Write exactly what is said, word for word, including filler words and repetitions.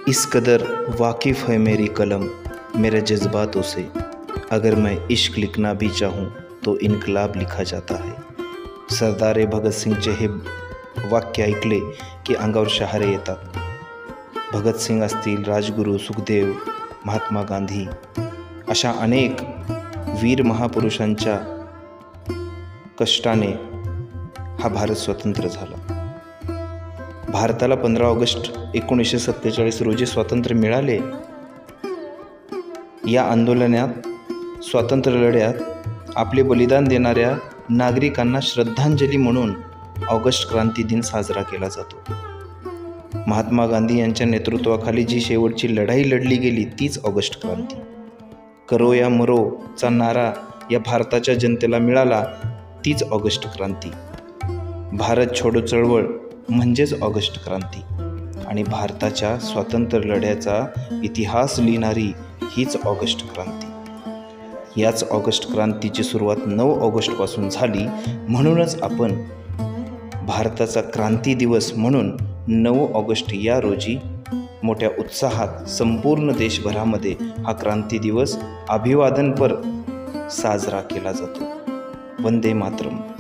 इस कदर वाकिफ़ है मेरी कलम मेरे जज्बातों से, अगर मैं इश्क लिखना भी चाहूँ तो इनकलाब लिखा जाता है। सरदार भगत सिंगचे हे वाक्य ऐकले की अंगावर शहारे येतात। भगत सिंग असतील, राजगुरू, सुखदेव, महात्मा गांधी अशा अनेक वीर महापुरुषांच्या कष्टाने हा भारत स्वतंत्र झाला। भारताला पंधरा ऑगस्ट एकोणीसशे सत्तेचाळीस रोजी स्वातंत्र्य मिळाले। या आंदोलनात, स्वातंत्र्य लढ्यात आपले बलिदान देणाऱ्या नागरिकांना श्रद्धांजली म्हणून ऑगस्ट क्रांती दिन साजरा केला जातो। महात्मा गांधी यांच्या नेतृत्वाखाली जी शेवटची लढाई लढली गेली तीच ऑगस्ट क्रांती। करो या मरो चा नारा या भारताच्या जनतेला मिळाला तीच ऑगस्ट क्रांती। भारत छोडो चळवळ म्हणजेच ऑगस्ट क्रांती आणि भारताच्या स्वातंत्र्य लढ्याचा इतिहास लिहिणारी हीच ऑगस्ट क्रांती। याच ऑगस्ट क्रांतीची सुरुवात नऊ ऑगस्टपासून झाली, म्हणूनच आपण भारताचा क्रांती दिवस म्हणून नऊ ऑगस्ट या रोजी मोठ्या उत्साहात संपूर्ण देशभरामध्ये हा क्रांती दिवस अभिवादनपर साजरा केला जातो। वंदे मातरम।